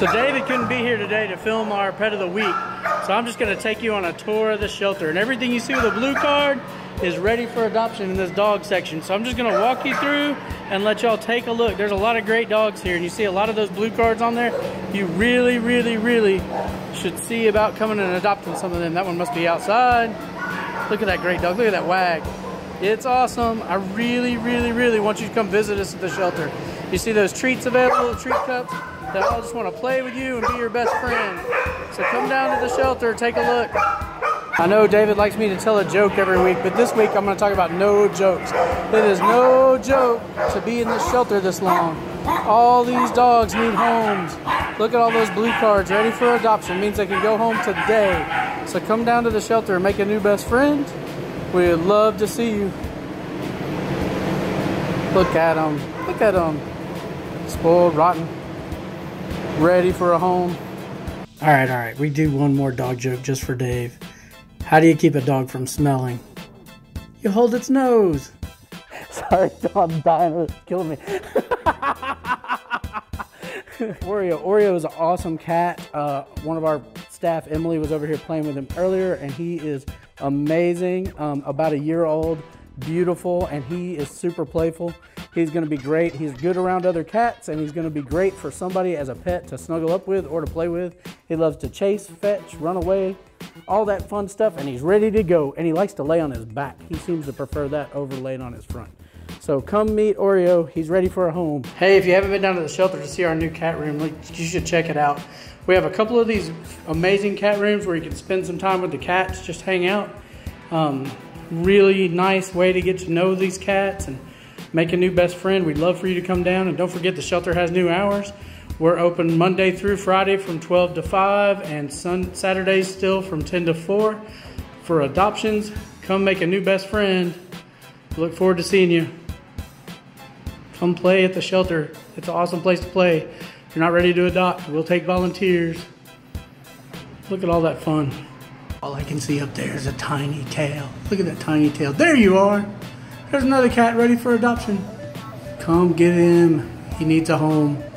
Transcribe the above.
So David couldn't be here today to film our Pet of the Week, so I'm just going to take you on a tour of the shelter. And everything you see with the blue card is ready for adoption in this dog section. So I'm just going to walk you through and let y'all take a look. There's a lot of great dogs here, and you see a lot of those blue cards on there. You really, really, really should see about coming and adopting some of them. That one must be outside. Look at that great dog. Look at that wag. It's awesome. I really, really, really want you to come visit us at the shelter. You see those treats available, treat cups? They all just want to play with you and be your best friend. So come down to the shelter, take a look. I know David likes me to tell a joke every week, but this week I'm going to talk about no jokes. It is no joke to be in this shelter this long. All these dogs need homes. Look at all those blue cards ready for adoption. It means they can go home today. So come down to the shelter and make a new best friend. We'd love to see you. Look at them. Look at them. Spoiled, rotten. Ready for a home. All right. We do one more dog joke just for Dave. How do you keep a dog from smelling? You hold its nose. Sorry, I'm dying. It's killing me. Oreo is an awesome cat. One of our staff, Emily, was over here playing with him earlier, and he is amazing. About a year old, beautiful, and he is super playful. He's going to be great. He's good around other cats, and he's going to be great for somebody as a pet to snuggle up with or to play with. He loves to chase, fetch, run away, all that fun stuff, and he's ready to go. And he likes to lay on his back. He seems to prefer that over laying on his front. So come meet Oreo. He's ready for a home. Hey, if you haven't been down to the shelter to see our new cat room, you should check it out. We have a couple of these amazing cat rooms where you can spend some time with the cats, just hang out. Really nice way to get to know these cats and make a new best friend. We'd love for you to come down. And don't forget, the shelter has new hours. We're open Monday through Friday from 12 to 5 and Saturdays still from 10 to 4 for adoptions. Come make a new best friend. Look forward to seeing you. Come play at the shelter. It's an awesome place to play. If you're not ready to adopt, we'll take volunteers. Look at all that fun. All I can see up there is a tiny tail. Look at that tiny tail. There you are. There's another cat ready for adoption. Come get him. He needs a home.